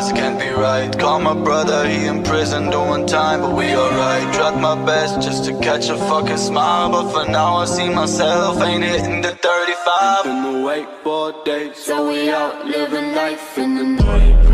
past can't be right. Call my brother, he in prison doing time, but we alright. Tried my best just to catch a fucking smile, but for now I see myself ain't hitting the 35. Been awake for days, so we out living life in the night.